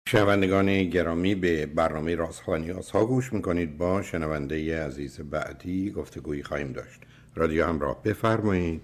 شنوندگان گرامی، به برنامه رازها و نیازها گوش میکنید. با شنونده عزیز بعدی گفتگویی خواهیم داشت. رادیو همراه، بفرمایید.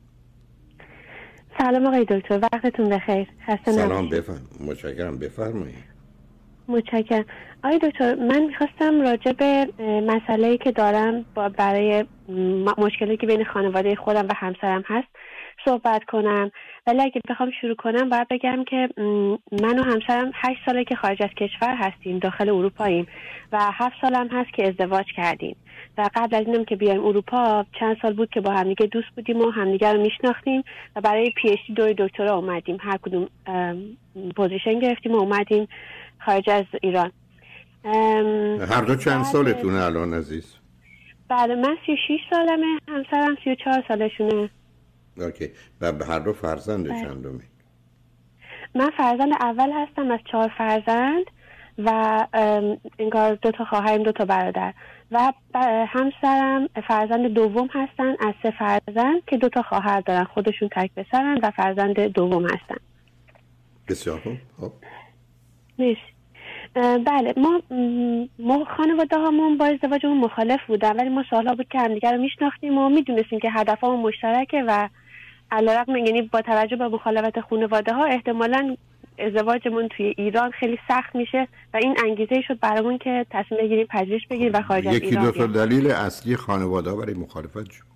سلام آقای دکتر، وقتتون بخیر. سلام، متشکرم، بفرمایید. متشکرم. آقای دکتر، من میخواستم راجع به مسئله‌ای که دارم برای مشکلی که بین خانواده خودم و همسرم هست صحبت کنم. ولی اگه بخوام شروع کنم باید بگم که من و همسرم 8 ساله که خارج از کشور هستیم، داخل اروپاییم و 7 سالم هست که ازدواج کردیم و قبل از اینم که بیایم اروپا چند سال بود که با همدیگه دوست بودیم و همدیگه رو میشناختیم و برای پی اچ دی دوی دکترا اومدیم، هر کدوم پوزیشن گرفتیم و اومدیم خارج از ایران. هر دو چند سالتونه الان عزیز؟ بله، من 36 سالمه، همسرم 34 سالشونه. اوکی. و هر دو فرزند چندمی؟ من فرزند اول هستم از 4 فرزند و انگار 2 تا خواهرم، 2 تا برادر، و همسرم فرزند دوم هستن از 3 فرزند که 2 تا خواهر دارن، خودشون تک پسرن و فرزند دوم هستن. بسیار خوب. مرسی. بله، ما خانواده هامون با ازدواجمون مخالف بودن، ولی ما سالها بود که همدیگه رو میشناختیم و میدونستیم که هدفمون مشترکه و علیرغم، یعنی با توجه به مخالفت خانواده ها، احتمالاً ازدواجمون توی ایران خیلی سخت میشه و این انگیزه شد برامون که تصمیم بگیریم پذیرش بگیریم و خارج از ایران. یکی دو تا دلیل اصلی خانواده ها برای مخالفت شد.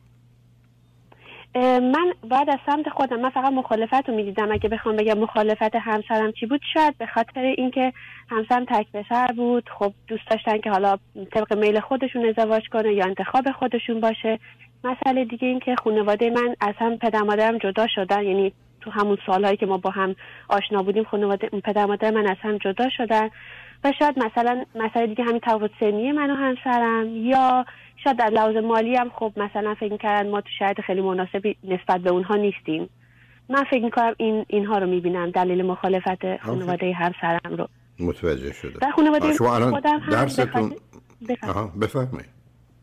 من باید از سمت خودم، من فقط مخالفت رو میدیدم. اگه بخوام بگم مخالفت همسرم چی بود، شاید به خاطر اینکه همسرم تک پسر بود، خب دوست داشتن که حالا طبق میل خودشون ازدواج کنه یا انتخاب خودشون باشه. مسئله دیگه این که خانواده من از هم پدر مادرم جدا شدن، یعنی تو همون سالهایی که ما با هم آشنا بودیم خانواده پدر مادر من از هم جدا شدن و شاید مثلا مسئله دیگه همین تفاوت سنی من و همسرم، یا شاید در لحاظ مالی هم خب مثلا فکر می‌کردن ما تو شرایط خیلی مناسبی نسبت به اونها نیستیم. من فکر می‌کنم اینها رو می‌بینم دلیل مخالفت خانواده همسرم رو. متوجه شدم. و خانواده خودم هم درستون بفرمایید.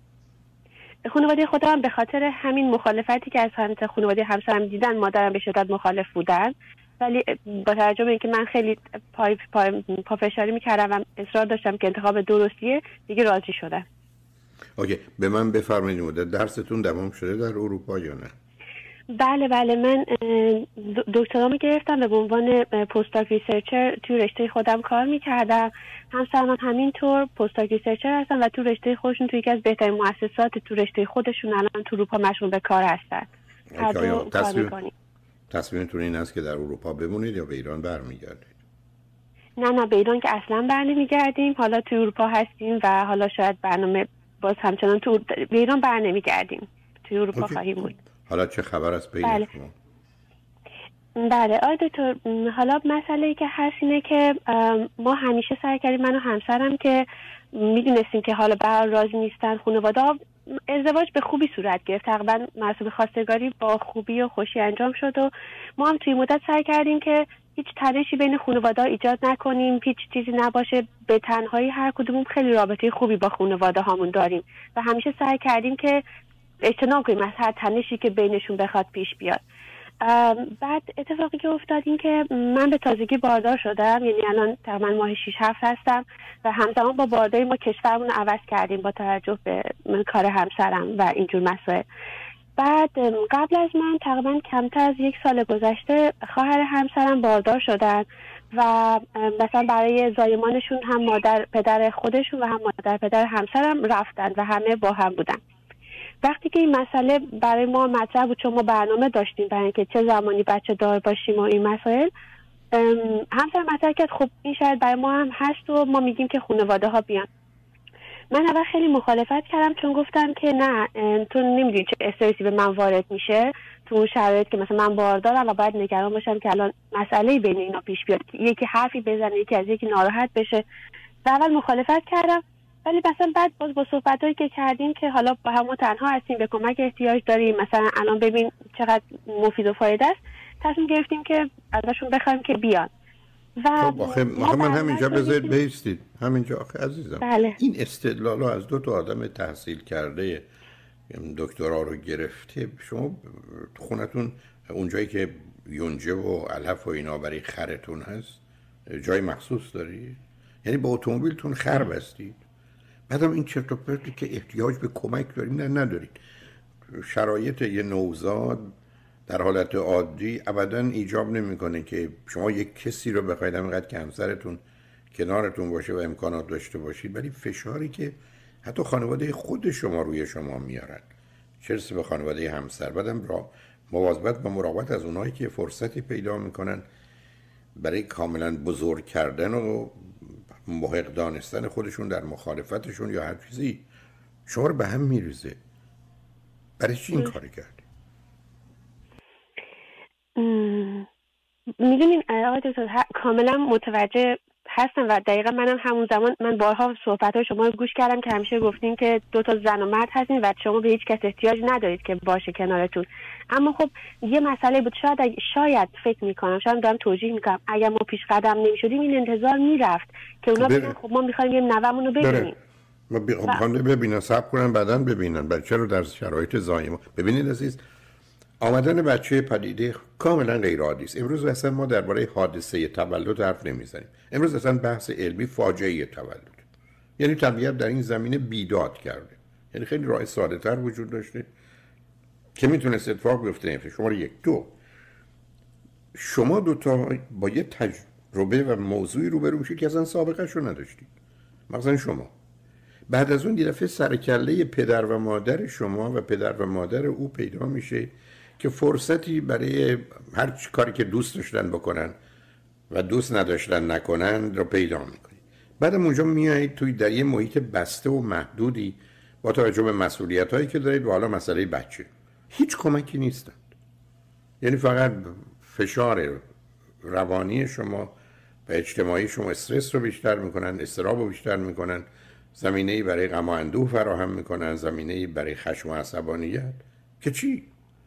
خانواده خودم هم به خاطر همین مخالفتی که از سمت خانواده همسرم دیدن، مادرم به شدت مخالف بودن، ولی با توجه به اینکه من خیلی پافشاری می‌کردم و اصرار داشتم که انتخاب درستیه، دیگه راضی شدم. اوکی، به من بفرمایید مدت درستون تمام شده در اروپا یا نه؟ بله، من دکترامو گرفتم و به عنوان پستاک ریسرچر توی رشته خودم کار میکردم. همسرم همینطور پستاک ریسرچر هستن و تو رشته خودشون توی یکی از بهترین مؤسسات تو رشته خودشون الان تو اروپا مشغول به کار هستن. هر دو کار میکنیم. تصمیمتون این است که در اروپا بمونید یا به ایران برمیگردید؟ نه، به ایران که اصلا برنمیگردیم. حالا تو اروپا هستیم و حالا شاید برنامه باز همچنان به ایران برنمیگردیم. تو اروپا خواهیم بود. حالا چه خبر است بین شما؟ بله آقای دکتر، حالا مسئله‌ای که هست اینه که ما همیشه سعی کردیم، من و همسرم، که میدونستیم که حالا به هر راضی نیستن خانواده‌ها. ازدواج به خوبی صورت گرفت، تقریبا مراسم خواستگاری با خوبی و خوشی انجام شد و ما هم توی مدت سعی کردیم که هیچ تنشی بین خانواده‌ها ایجاد نکنیم، هیچ چیزی نباشه، به تنهایی هر کدوم خیلی رابطه خوبی با خانواده هامون داریم و همیشه سعی کردیم که اجتناب کنیم از هر تنشی که بینشون بخواد پیش بیاد. بعد اتفاقی که افتاد این که من به تازگی باردار شدم، یعنی الان تقریبا ماه 6-7 هستم و همزمان با بارداری ما کشورمون رو عوض کردیم با توجه به کار همسرم و اینجور مسائل. بعد قبل از من تقریبا کمتر از 1 سال گذشته خواهر همسرم باردار شدن و مثلا برای زایمانشون هم مادر پدر خودشون و هم مادر پدر همسرم رفتن و همه با هم بودن. وقتی که این مسئله برای ما مطرح بود، چون ما برنامه داشتیم برای اینکه چه زمانی بچه دار باشیم و این مسائل، همسر مطرح کرد خب این شاید برای ما هم هست و ما میگیم که خانواده ها بیان. من اول خیلی مخالفت کردم، چون گفتم که نه، تو نمیدونی چه استرسی به من وارد میشه تو اون شرایط که مثلا من باردارم و باید نگران باشم که الان مسئله بین اینا پیش بیاد، یکی حرفی بزنه یکی از یکی ناراحت بشه. و اول مخالفت کردم، ولی مثلا بعد باز با صحبتایی که کردیم که حالا با هم تنها هستیم، به کمک احتیاج داریم، مثلا الان ببین چقدر مفید و فایده است، تصمیم گرفتیم که ازشون بخوایم که بیان. و خب آخه من همینجا بذارید بیستید همینجا. آخه عزیزم بله. این استدلال‌ها از 2 تا آدم تحصیل کرده دکترا رو گرفته، شما خونتون اونجایی که یونجه و علف و اینا برای خرتون هست جای مخصوص دارید؟ یعنی با اتومبیلتون خر بستید؟ بعدم این چرت و پرتی که احتیاج به کمک داریم نه ندارید. شرایط یه نوزاد در حالت عادی ابدا ایجاب نمیکنه که شما یک کسی رو بخواید همینقدر که همسرتون کنارتون باشه و امکانات داشته باشید، ولی فشاری که حتی خانواده خود شما روی شما میارن، چرا به خانواده همسر. بعدم را مواظبت و مراقبت از اونایی که فرصتی پیدا میکنن برای کاملا بزرگ کردن و محق دانستن خودشون در مخالفتشون یا هر چیزی شما رو به هم میریزه. برای چی این کاری کردی؟ میدونین آقای دکتر کاملا متوجه هستم و دقیقا منم همون زمان من بارها صحبت‌های شما رو گوش کردم که همیشه گفتین که 2 تا زن و مرد هستین و شما به هیچ کس احتیاج ندارید که باشه کنارتون. اما خب یه مسئله بود، شاید فکر میکنم، شاید دارم توجیه میکنم، اگر ما پیش قدم نمیشدیم این انتظار میرفت که اونا بگن خب ما میخوایم یه نوه‌مون رو ببینیم. ما میخوام ببینن، صبر کنن بعداً ببینن. بچه رو در شرایط زایمان ببینید عزیز. آمدن بچه پدیده کاملا غیر عادی است. امروز اصلا ما درباره حادثه تولد حرف نمیزنیم. امروز اصلا بحث علمی فاجعه تولد، یعنی طبیعت در این زمینه بیداد کرده. یعنی خیلی راه ساده تر وجود داشته که میتونست اتفاق بیفته. شما یک دو شما دو تا با یه تجربه و موضوعی روبرو میشید که اصلا سابقه شو نداشتید. مثلا شما بعد از اون دفعه سرکله پدر و مادر شما و پدر و مادر او پیدا میشه که فرصتی برای هر کاری که دوست داشتن بکنن و دوست نداشتن نکنن رو پیدا میکنید. بعدم اونجا میایید توی در یه محیط بسته و محدودی با توجه به مسئولیت‌هایی که دارید و حالا مسئله بچه هیچ کمکی نیستند. یعنی فقط فشار روانی شما و اجتماعی شما استرس رو بیشتر میکنن، اضطراب رو بیشتر میکنن، زمینه‌ای برای غم و اندوه فراهم میکنن، زمینه‌ای برای خشم و عصبانیت که چی؟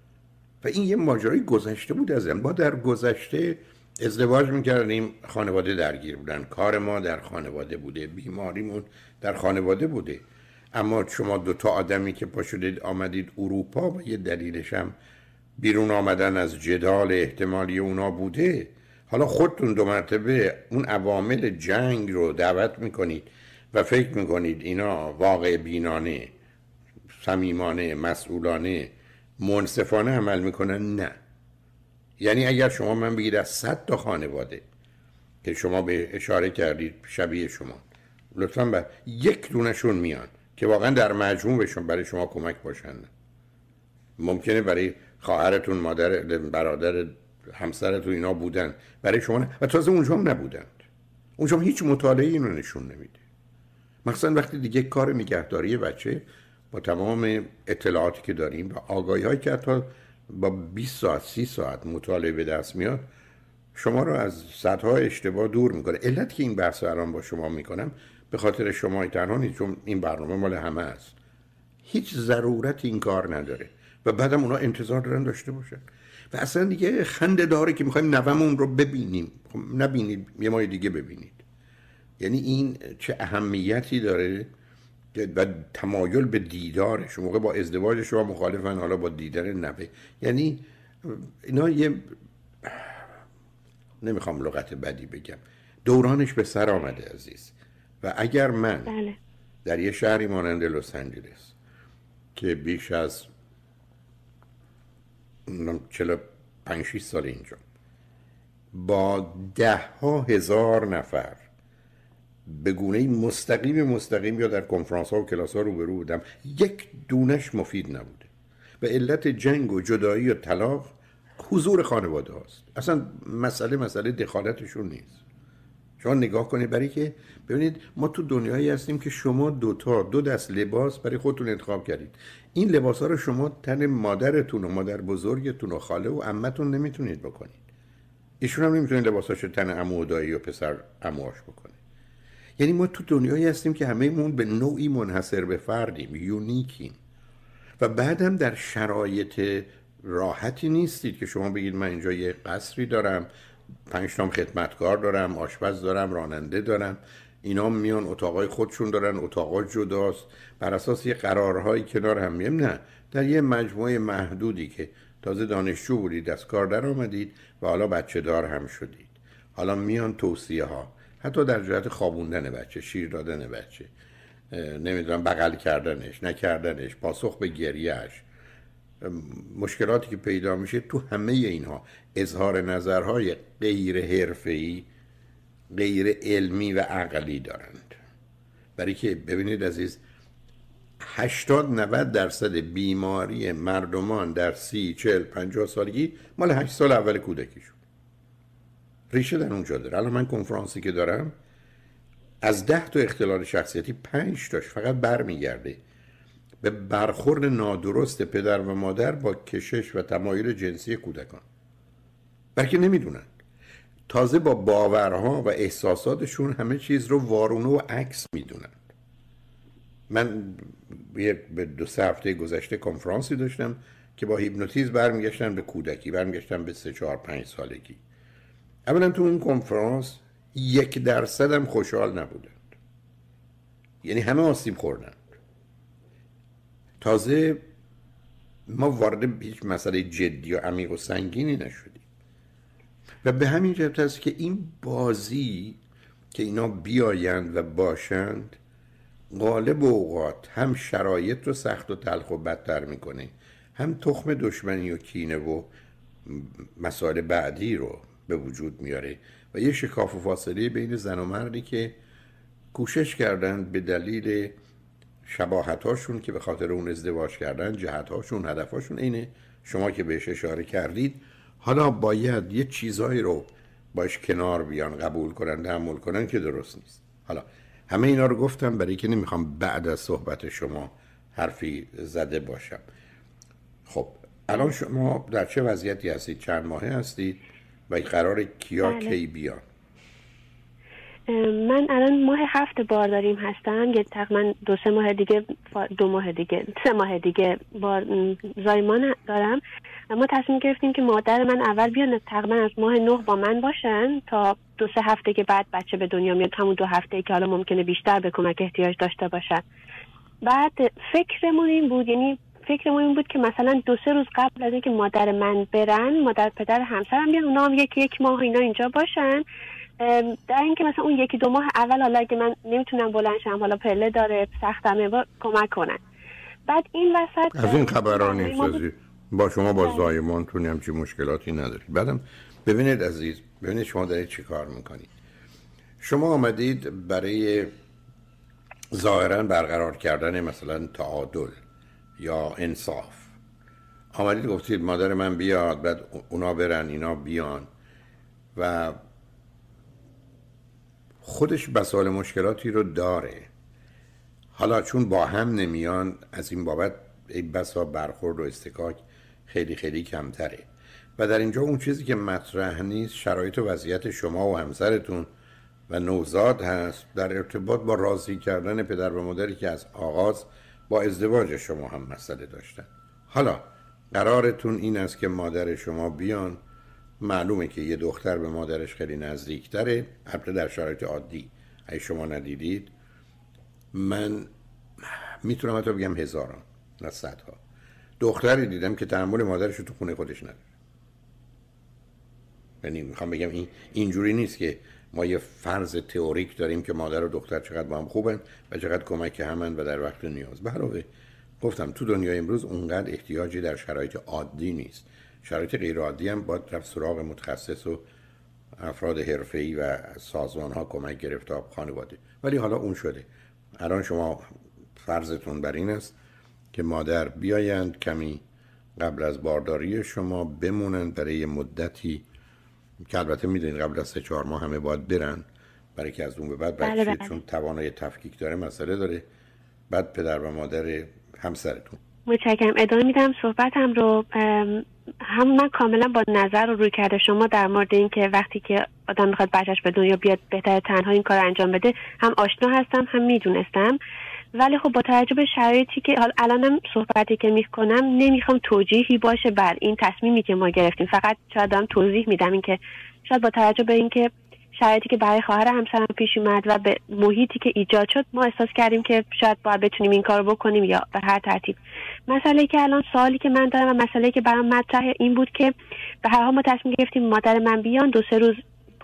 و این یه ماجرای گذشته بود. از ما در گذشته ازدواج میکردیم، خانواده درگیر بودن، کار ما در خانواده بوده، بیماریمون در خانواده بوده. اما شما 2 تا آدمی که پا شدید آمدید اروپا و یه دلیلش هم بیرون آمدن از جدال احتمالی اونا بوده، حالا خودتون 2 مرتبه اون عوامل جنگ رو دعوت میکنید و فکر میکنید اینا واقع بینانه، صمیمانه، مسئولانه، منصفانه عمل میکنن. نه. یعنی اگر شما من بگید از 100 تا خانواده که شما به اشاره کردید شبیه شما، لطفاً یک دونشون میان که واقعا در مجموع بهشون برای شما کمک باشن. ممکنه برای خواهرتون، مادر، برادر، همسرتون اینا بودن، برای شما نه. و تازه اونجا هم نبودند. اونجا هم هیچ مطالعه اینو نشون نمیده. مثلا وقتی دیگه کار نگهداری بچه با تمام اطلاعاتی که داریم و آگاهی‌هایی که حتی با 20 ساعت 30 ساعت مطالعه به دست میاد شما رو از صدها اشتباه دور میکنه. علت که این بحث رو الان با شما میکنم به خاطر شما تنها نیست، چون این برنامه مال همه است. هیچ ضرورت این کار نداره و بعدم اونا انتظار دارن داشته باشن و اصلا دیگه خنده داره که میخوایم نوامون رو ببینیم. خب نبینید، یه ماه دیگه ببینید. یعنی این چه اهمیتی داره و تمایل به دیدارش موقع با ازدواج شما مخالفن، حالا با دیدار نوه. یعنی اینا یه نمیخوام لغت بدی بگم، دورانش به سر آمده عزیز. و اگر من در یه شهری مانند لس آنجلس که بیش از 45-6 سال اینجا با 10,000 نفر به گونه مستقیم یا در کنفرانس ها و کلاس ها روبرو بودم، یک دونش مفید نبوده و علت جنگ و جدایی و طلاق حضور خانواده هاست. اصلا مسئله دخالتشون نیست. شما نگاه کنید، برای که ببینید ما تو دنیایی هستیم که شما 2 دست لباس برای خودتون انتخاب کردید. این لباس ها رو شما تن مادرتون و مادر بزرگتون و خاله و عمتون نمیتونید بکنید. ایشون هم نمیتونید لباساشو تن عمو و دایی و پسر عموهاش بکنه. یعنی ما تو دنیایی هستیم که همه‌مون به نوعی منحصر به فردیم، یونیکیم و بعدم در شرایط راحتی نیستید که شما بگید من اینجا یه قصری دارم، 5 تا خدمتکار دارم، آشپز دارم، راننده دارم، اینا میان اتاقای خودشون دارن، اتاقا جداست، بر اساس یه قرارهایی کنار هم میام. نه، در یه مجموعه محدودی که تازه دانشجو بودید، از کار در آمدید و حالا بچه دار هم شدید. حالا میان توصیه ها، حتی در جهت خوابوندن بچه، شیر دادن بچه، نمیدونم بغل کردنش، نکردنش، پاسخ به گریهش، مشکلاتی که پیدا میشه، تو همه اینها اظهار نظرهای غیر حرفه‌ای، غیر علمی و عقلی دارند. برای که ببینید عزیز، 80-90% بیماری مردمان در 30-40-50 سالگی مال 8 سال اول کودکیشون ریشه در اونجا داره. الان من کنفرانسی که دارم، از 10 تا اختلال شخصیتی 5 تاش فقط برمیگرده به برخورد نادرست پدر و مادر با کشش و تمایل جنسی کودکان، بلکه نمیدونن. تازه با باورها و احساساتشون همه چیز رو وارونه و عکس میدونن. من به 2-3 هفته گذشته کنفرانسی داشتم که با هیپنوتیزم برمیگشتن به کودکی، برمیگشتن به 3-4-5 سالگی. اولا تو اون کنفرانس 1% هم خوشحال نبودند، یعنی همه آسیب خوردند. تازه ما وارد هیچ مسئله جدی و عمیق و سنگینی نشدیم و به همین جهت است که این بازی که اینا بیایند و باشند غالب اوقات هم شرایط رو سخت و تلخ و بدتر میکنه، هم تخم دشمنی و کینه و مسائل بعدی رو به وجود میاره و یه شکاف و فاصله بین زن و مردی که کوشش کردن به دلیل شباهتاشون که به خاطر اون ازدواج کردن، جهتاشون، هدفاشون اینه شما که بهش اشاره کردید، حالا باید یه چیزایی رو باش کنار بیان، قبول کنن، تحمل کنن که درست نیست. حالا همه اینا رو گفتم برای که نمیخوام بعد از صحبت شما حرفی زده باشم. خب الان شما در چه وضعیتی هستید؟ چند ماهه هستید و قرار کیا کی بیان؟ من الان ماه 7 بارداریم هستم، یه تقریبا 2-3 ماه دیگه 3 ماه دیگه زایمان دارم. ما تصمیم گرفتیم که مادر من اول بیان، تقریبا از ماه 9 با من باشن تا 2-3 هفته که بعد بچه به دنیا میاد، همون 2 هفته که حالا ممکنه بیشتر به کمک احتیاج داشته باشن. بعد فکرمون این بود که مثلا 2-3 روز قبل از اینکه مادر من برن، مادر پدر همسرم بیان، اونا هم یک ماه اینا اینجا باشن، در اینکه مثلا اون 1-2 ماه اول حالا اگه من نمیتونم بلند شم، حالا پله داره سختمه، کمک کنن. بعد این وسط از این خبران نیست با شما با زایمانتون هم چی مشکلاتی ندارید. بعدم ببینید عزیز، ببینید شما دارید چی کار میکنید. شما آمدید برای ظاهرا برقرار کردن مثلا تعادل یا انصاف، آمدید گفتید مادر من بیاد، بعد اونا برن اینا بیان، و خودش بسال مشکلاتی رو داره. حالا چون با هم نمیان، از این بابت این بسا برخورد و استکاک خیلی خیلی کمتره. و در اینجا اون چیزی که مطرح نیست شرایط و وضعیت شما و همسرتون و نوزاد هست در ارتباط با راضی کردن پدر و مادری که از آغاز با ازدواج شما هم مسئله داشتن. حالا قرارتون این است که مادر شما بیان، معلومه که یه دختر به مادرش خیلی نزدیکتره، البته در شرایط عادی اگه شما ندیدید، من میتونم حتی بگم هزاران نه صدها دختری دیدم که تحمل مادرش رو تو خونه خودش نداره. یعنی میخوام بگم اینجوری نیست که ما یه فرض تئوریک داریم که مادر و دختر چقدر با هم خوبن و چقدر کمک همن و در وقت نیاز. به علاوه گفتم تو دنیای امروز اونقدر احتیاجی در شرایط عادی نیست، شرایط غیر عادی هم باید رفت سراغ متخصص و افراد حرفه‌ای و سازمان‌ها کمک گرفت تا خانواده. ولی حالا اون شده. الان شما فرضتون بر این است که مادر بیایند کمی قبل از بارداری شما بمونن برای مدتی که البته میدونید قبل از 3-4 ماه همه باید برن، برای که از اون به بعد بچه چون توانایی تفکیک داره مسئله داره. بعد پدر و مادر همسرتون. متشکرم. ادامه میدم صحبتم رو. هم من کاملا با نظر و روی کرده شما در مورد این که وقتی که آدم میخواد بچهش به دنیا بیاد بهتره تنها این کار انجام بده، هم آشنا هستم هم میدونستم. ولی خب با توجه به شرایطی که الانم صحبتی که میکنم نمیخوام توجیهی باشه بر این تصمیمی که ما گرفتیم، فقط شاید دارم توضیح میدم این که شاید با توجه به این که شرایطی که برای خواهر همسرم پیش اومد و به محیطی که ایجاد شد، ما احساس کردیم که شاید باید بتونیم این کارو بکنیم یا به هر ترتیب. مسئله که الان سوالی که من دارم و مسئله که برام مطرحه این بود که به هر حال ما تصمیم گرفتیم مادر من بیان 2-3 روز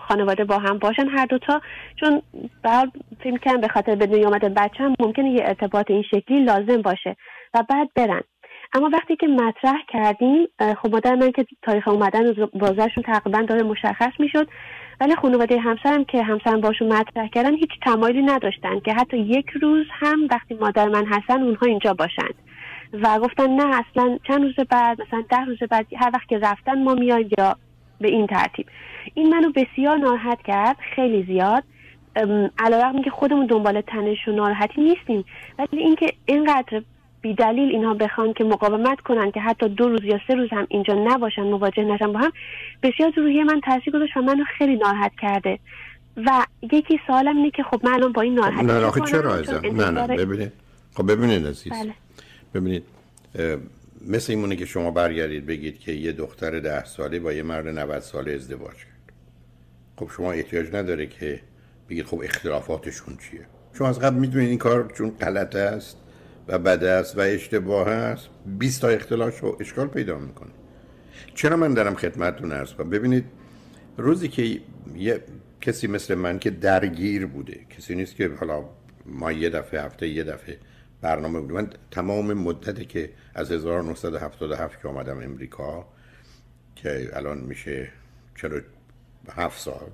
خانواده با هم باشن هر دوتا، چون فکر کنم به خاطر به دنیا آمدن بچه‌م ممکنه یه ارتباط این شکلی لازم باشه و بعد برن. اما وقتی که مطرح کردیم، خب مادر من که تاریخ اومدن و بازشون تقریبا داره مشخص میشد، ولی خانواده همسرم که همسرم باشون مطرح کردن هیچ تمایلی نداشتن که حتی یک روز هم وقتی مادر من هستن اونها اینجا باشند و گفتن نه اصلا چند روز بعد، مثلا 10 روز بعد، هر وقت که رفتن ما میایم، یا به این ترتیب. این منو بسیار ناراحت کرد، خیلی زیاد، علیرغم اینکه خودمون دنبال تنش و ناراحتی نیستیم، ولی اینکه اینقدر بی دلیل اینها بخوان که مقاومت کنن که حتی 2 روز یا 3 روز هم اینجا نباشن، مواجه نشن با هم، بسیار تو روحیه من تاثیر گذاشت و منو خیلی ناراحت کرده. و یکی سوالم اینه که خب من الان با این ناراحتی نه آخه چرا عزیزم؟ نه ببینید، خب ببینید عزیز، بله. ببینید مثل اینمونه که شما برگردید بگید که یه دختر 10 ساله با یه مرد 90 ساله ازدواج کرد. خب شما احتیاج نداره که بگید خب اختلافاتشون چیه. شما از قبل میدونید این کار چون غلط است و بد است و اشتباه است 20 تا اختلاف و اشکال پیدا میکنه. چرا من دارم خدمتتون عرض کنم؟ ببینید روزی که یه کسی مثل من که درگیر بوده، کسی نیست که حالا ما یه دفعه هفته یه دفعه برنامه بود، من تمام مدتی که از 1977 که آمدم امریکا که الان میشه 47 سال،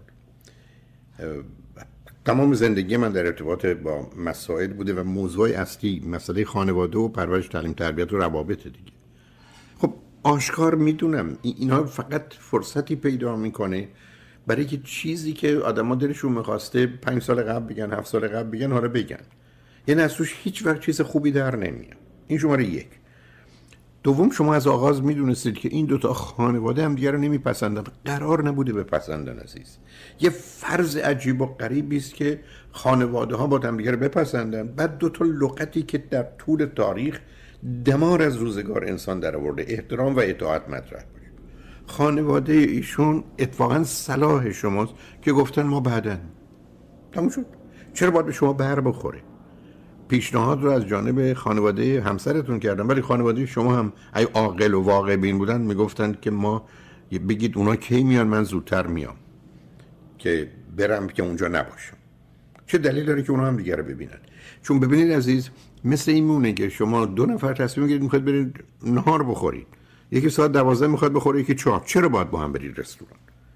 تمام زندگی من در ارتباط با مسائل بوده و موضوع اصلی مسئله خانواده و پرورش، تعلیم، تربیت و روابط دیگه. خب آشکار میدونم اینا فقط فرصتی پیدا میکنه برای که چیزی که آدما دلشون میخواسته 5 سال قبل بگن، 7 سال قبل بگن، حالا بگن. یعنی از توش هیچ وقت چیز خوبی در نمیاد. این شماره 1. دوم، شما از آغاز میدونستید که این 2 تا خانواده هم دیگه رو نمیپسندن، قرار نبوده بپسندن عزیز. یه فرض عجیب و غریبی است که خانواده ها با هم دیگه رو بپسندن، بعد 2 تا لغتی که در طول تاریخ دمار از روزگار انسان در آورده، احترام و اطاعت مطرح باشه. خانواده ایشون اتفاقا صلاح شماست که گفتن ما بعدن. تموم شد. چرا باید به شما بر بخوره؟ پیشنهاد رو از جانب خانواده همسرتون کردن، ولی خانواده شما هم ای عاقل و واقع بین بودن میگفتن که ما بگید اونا کی میان، من زودتر میام که برم که اونجا نباشم. چه دلیل داره که اونا هم دیگه رو ببینن؟ چون ببینید عزیز، مثل این مونه که شما 2 نفر تصمیم گیرید میخواید برید نهار بخورید، یکی ساعت 12 میخواد بخوره، یکی 4. چرا باید با هم برید رستوران؟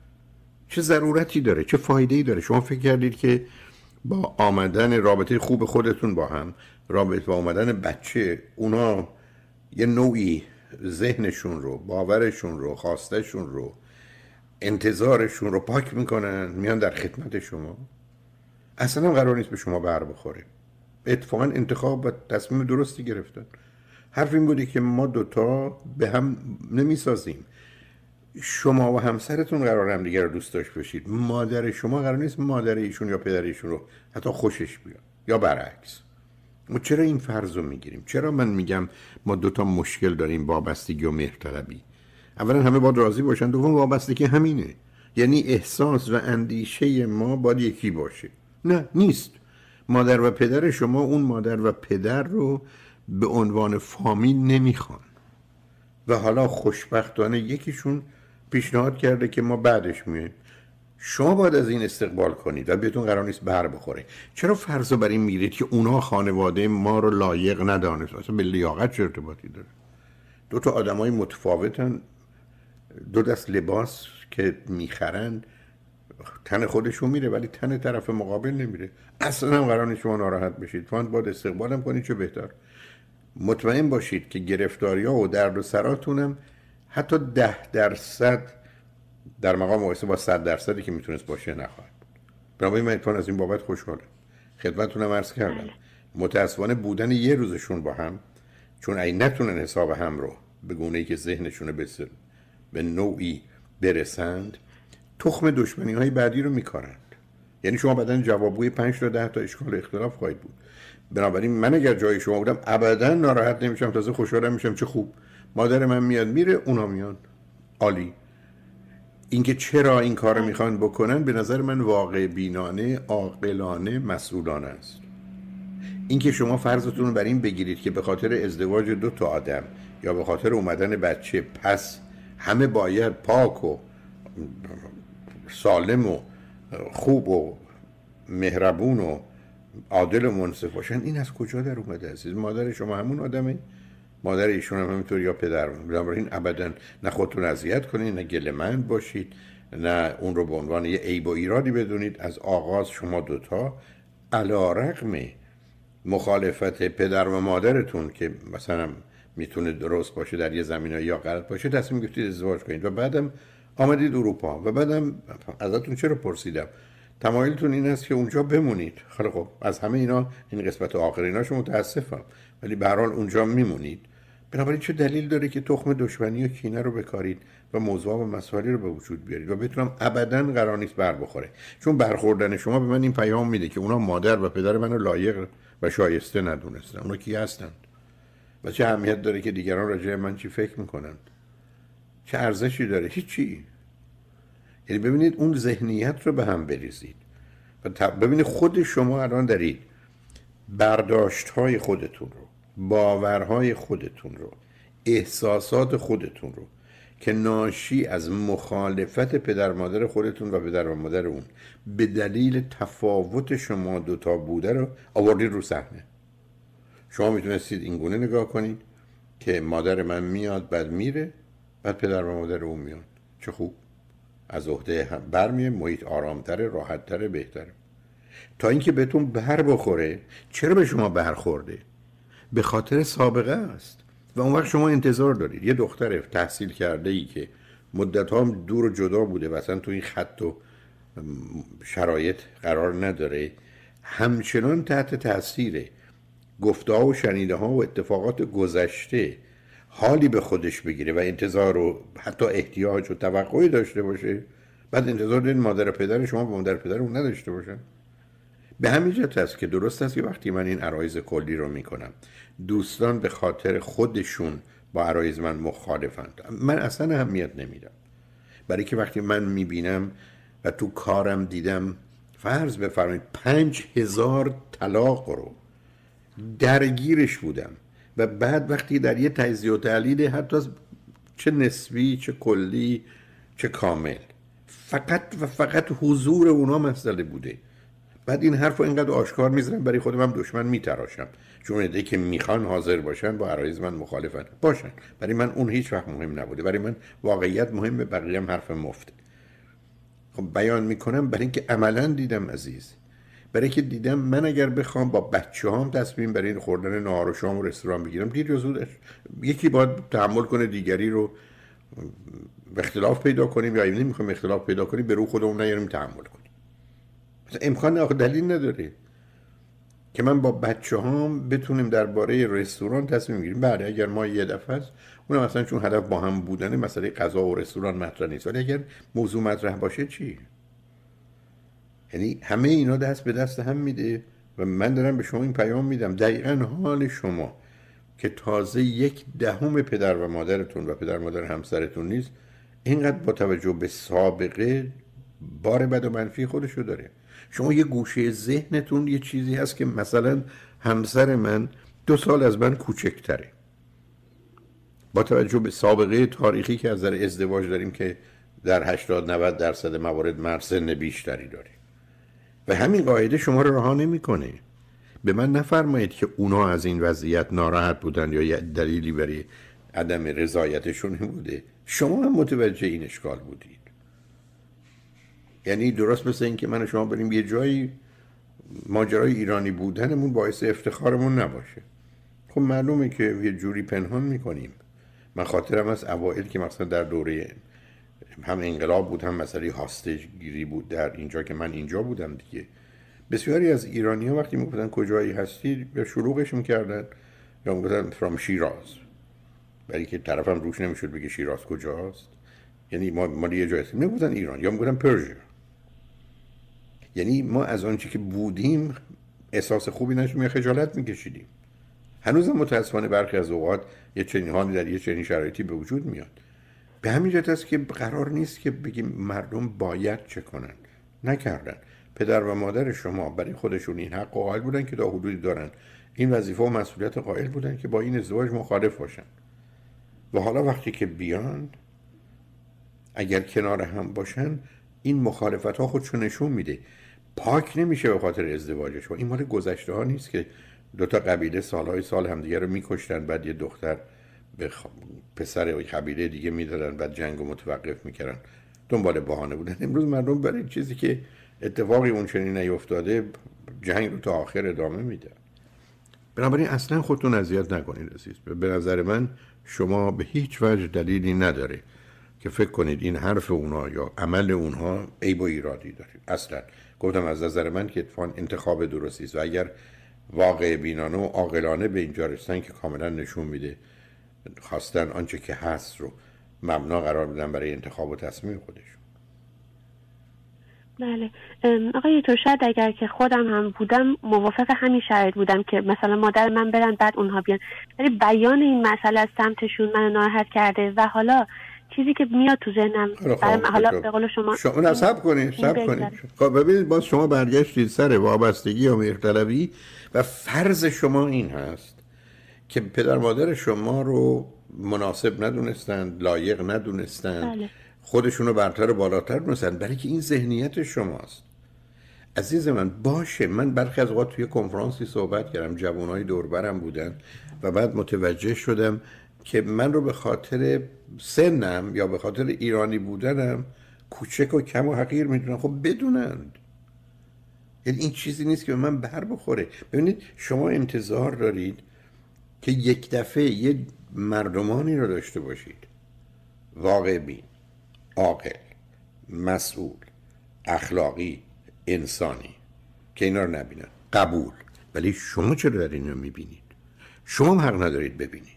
چه ضرورتی داره؟ چه فایده‌ای داره؟ شما فکر کردید که با آمدن رابطه خوب خودتون با هم، رابطه با آمدن بچه، اونا یه نوعی ذهنشون رو، باورشون رو، خواستشون رو، انتظارشون رو پاک میکنن، میان در خدمت شما؟ اصلا قرار نیست به شما بر بخوره. اتفاقا انتخاب و تصمیم درستی گرفتن. حرف این بوده که ما 2 تا به هم نمیسازیم. شما و همسرتون قرار هم دیگه رو دوست داشت باشید. مادر شما قرار نیست مادر ایشون یا پدر ایشون رو حتی خوشش بیاد یا برعکس. ما چرا این فرض رو میگیریم؟ چرا من میگم ما 2 تا مشکل داریم، وابستگی و مهرطلبی؟ اولا همه باید راضی باشن، دوم وابستگی همینه، یعنی احساس و اندیشه ما باید یکی باشه. نه نیست. مادر و پدر شما اون مادر و پدر رو به عنوان فامیل نمیخوان و حالا خوشبختانه یکیشون پیشنهاد کرده که ما بعدش میایم. شما باید از این استقبال کنید و بهتون قرار نیست بر بخوره. چرا فرض رو بر این میگیرید که اونا خانواده ما رو لایق ندانست؟ اصلا به لیاقت چه ارتباطی داره؟ 2 تا آدمای متفاوتن، 2 دست لباس که میخرن، تن خودشون میره ولی تن طرف مقابل نمیره. اصلا هم قرار نیست شما ناراحت بشید. فقط باید استقبالم کنید، چه بهتر. مطمئن باشید که گرفتاری‌ها و درد و سراتونم حتی 10% در مقام مقایسه با 100% که میتونست باشه نخواهد. بنابراین من اتفاقاً از این بابت خوشحالم. خدمتتونم عرض کردم متأسفانه بودن یه روزشون با هم، چون اگه نتونن حساب هم رو به گونه‌ای که ذهنشون به نوعی برسند، تخم دشمنی‌های بعدی رو میکارند. یعنی شما بعداً جوابگوی 5 تا 10 تا اشکال اختلاف خواهید بود. بنابراین من اگر جای شما بودم ابداً ناراحت نمیشم، تازه خوشحالم میشم. چه خوب، مادر من میاد میره، اونا میان، عالی. اینکه چرا این کارو میخوان بکنن به نظر من واقع بینانه، عاقلانه، مسئولانه است. اینکه شما فرضتون رو بر این بگیرید که به خاطر ازدواج 2 تا آدم یا به خاطر اومدن بچه پس همه باید پاک و سالم و خوب و مهربون و عادل و منصف باشن، این از کجا در اومده عزیز؟ مادر شما همون آدمه، مادر ایشون هم همینطور یا پدر. بنابراین ابدا نه خودتون اذیت کنید، نه گله‌مند باشید، نه اون رو به عنوان یه عیب و ایرادی بدونید. از آغاز شما دوتا علی‌رغم مخالفت پدر و مادرتون که مثلا میتونه درست باشه در یه زمینه یا غلط باشه، تصمیم گرفتید ازدواج کنید و بعدم آمدید اروپا و بعدم ازتون چرا پرسیدم تمایلتون این است که اونجا بمونید. خیلی خب، از همه اینا این قسمت آخریناشو متاسفم، ولی به هر حال اونجا میمونید. بنابراین چه دلیل داره که تخم دشمنی و کینه رو بکارید و موضوع و مسائلی رو به وجود بیارید؟ و بتونم ابداً قرار نیست بر بخوره، چون برخوردن شما به من این پیام میده که اونا مادر و پدر منو لایق و شایسته ندونستن. اونا کی هستند و چه اهمیت داره که دیگران راجع من چی فکر میکنن؟ چه ارزشی داره؟ هیچی. یعنی ببینید اون ذهنیت رو به هم بریزید و ببینید خود شما الان دارید برداشت‌های خودتون رو، باورهای خودتون رو، احساسات خودتون رو که ناشی از مخالفت پدر مادر خودتون و پدر و مادر اون به دلیل تفاوت شما دوتا بوده رو آوردید رو صحنه. شما میتونستید این گونه نگاه کنید که مادر من میاد بعد میره، بعد پدر و مادر اون میاد، چه خوب، از عهده هم برمیه، محیط آرامتره، راحتتره، بهتره. تا اینکه بهتون بر بخوره. چرا به شما برخورده؟ به خاطر سابقه است و اون وقت شما انتظار دارید یه دختر تحصیل کرده ای که مدت ها دور و جدا بوده و اصلا تو این خط و شرایط قرار نداره، همچنان تحت تاثیر گفته‌ها و شنیده ها و اتفاقات گذشته حالی به خودش بگیره و انتظار و حتی احتیاج و توقعی داشته باشه، بعد انتظار دارید مادر و پدر شما با مادر و پدر اون نداشته باشن. به همین جهت است که درست است که وقتی من این عرایض کلی رو میکنم، دوستان به خاطر خودشون با عرایض من مخالفند، من اصلا اهمیت نمیدم. برای که وقتی من میبینم و تو کارم دیدم فرض بفرمایید 5000 طلاق رو درگیرش بودم و بعد وقتی در یه تجزیه و تحلیل حتی چه نسبی چه کلی چه کامل فقط و فقط حضور اونا مسئله بوده، بعد این حرف رو اینقدر آشکار میزنم برای خودم هم دشمن میتراشم، چون ایده که میخوان حاضر باشن با عرایض من مخالفن باشن. برای من اون هیچ وقت مهم نبوده، برای من واقعیت مهمه، بقیه هم حرف مفته. خب بیان میکنم برای اینکه عملا دیدم عزیز، برای که دیدم من اگر بخوام با بچه‌هام تصمیم برای این خوردن نهار و شام و رستوران بگیرم، دیر یا زودش یکی باید تحمل کنه دیگری رو اختلاف پیدا کنیم، یا نمیخوایم اختلاف پیدا کنیم به رو خودمون نیاریم تحمل کنیم. امکان آخه دلیل نداره که من با بچه‌هام بتونیم درباره رستوران تصمیم بگیریم. بله اگر ما یه دفعه است اونم مثلا چون هدف با هم بودن مسئله غذا و رستوران مطرح نیست، ولی اگر موضوع مطرح باشه چی؟ یعنی همه اینا دست به دست هم میده و من دارم به شما این پیام میدم دقیقاً حال شما که تازه 1/10 پدر و مادرتون و پدر و مادر همسرتون نیست، اینقدر با توجه به سابقه بار بد و منفی خودشو داره. شما یه گوشه ذهنتون یه چیزی هست که مثلا همسر من 2 سال از من کوچکتره، با توجه به سابقه تاریخی که از نظر ازدواج داریم که در 80-90% موارد مرد سن بیشتری داره و همین قاعده شما رو رها نمی‌کنه. به من نفرمایید که اونا از این وضعیت ناراحت بودن یا یه دلیلی برای عدم رضایتشون بوده، شما هم متوجه این اشکال بودید. یعنی درست مثل این که من و شما بریم یه جایی ماجرای ایرانی بودنمون باعث افتخارمون نباشه. خب معلومه که یه جوری پنهان میکنیم. من خاطرم از اوائل که مثلا در دوره هم انقلاب بود هم مسئله هاستج گیری بود در اینجا که من اینجا بودم دیگه، بسیاری از ایرانی ها وقتی میگفتن کجایی هستی یا شلوغش میکردن یا میگفتن فرام شیراز، برای که طرفم روش نمیشد بگه شیراز کجاست، یعنی ما یه جایی هستیم میگفتن ایران یا میگفتن پرژیا. یعنی ما از آنچه که بودیم احساس خوبی نشدیم یا خجالت میکشیدیم. هنوزم متاسفانه برخی از اوقات یه چنین حالی در یه چنین شرایطی به وجود میاد. به همین جهت است که قرار نیست که بگیم مردم باید چه کنن، نکردن. پدر و مادر شما برای خودشون این حق قائل بودن که تا حدودی دارن این وظیفه و مسئولیت قائل بودن که با این ازدواج مخالف باشن و حالا وقتی که بیان اگر کنار هم باشن این مخالفت ها خودشو نشون میده. پاک نمیشه به خاطر ازدواجش. این مال گذشته ها نیست که دو تا قبیله سالهای سال همدیگه رو میکشتن، بعد یه دختر به پسر قبیله دیگه میدادن، بعد جنگ رو متوقف میکردن، دنبال بهانه بودن. امروز مردم برای چیزی که اتفاقی اون چنین نیفتاده جنگ رو تا آخر ادامه میدن. بنابراین اصلا خودتون اذیت نکنید عزیز. به نظر من شما به هیچ وجه دلیلی نداره که فکر کنید این حرف اونها یا عمل اونها عیب و ایرادی داره. اصلا گفتم از نظر من که اتفاقاً انتخاب درستی است و اگر واقع بینانه و عاقلانه به اینجا رسیدن که کاملا نشون میده خواستن آنچه که هست رو مبنا قرار بدن برای انتخاب و تصمیم خودشون. بله آقای دکتر، شاید اگر که خودم هم بودم موافق همین شرایط بودم که مثلا مادر من برن بعد اونها بیان، ولی بیان این مسئله از سمتشون من ناراحت کرده و حالا چیزی که میاد تو ذهنم حالا به قول شما صبر کنید. خب ببینید باز شما برگشتید سر وابستگی یا مهرطلبی و فرض شما این هست که پدر مادر شما رو مناسب ندونستند، لایق ندونستند. بله. خودشونو برتر و بالاتر دونستن، برای که این ذهنیت شماست. عزیز من باشه، من برخی از اوقات توی کنفرانسی صحبت کردم، جوانای دور برم بودن و بعد متوجه شدم که من رو به خاطر سنم یا به خاطر ایرانی بودنم کوچک و کم و حقیر میدونن. خب بدونند، یعنی این چیزی نیست که به من بر بخوره. ببینید شما انتظار دارید که یک دفعه یه مردمانی رو داشته باشید واقع بین، عاقل، مسئول، اخلاقی، انسانی که اینا رو نبینن. قبول. ولی شما چرا در این رو میبینید؟ شما هم حق ندارید ببینید.